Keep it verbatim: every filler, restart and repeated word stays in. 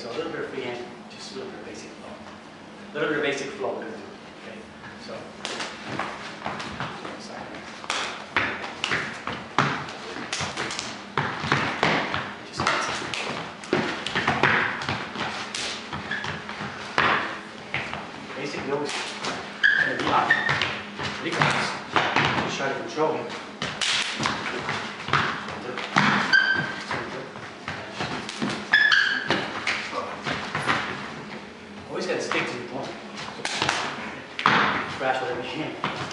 so a little bit of freehand, just a little bit of basic flow. A little bit of basic flow we're going to do. Okay, so. Sorry. Just basically always going to be out. Because just try to control it. Always got to stick to the point. Scratch whatever you can.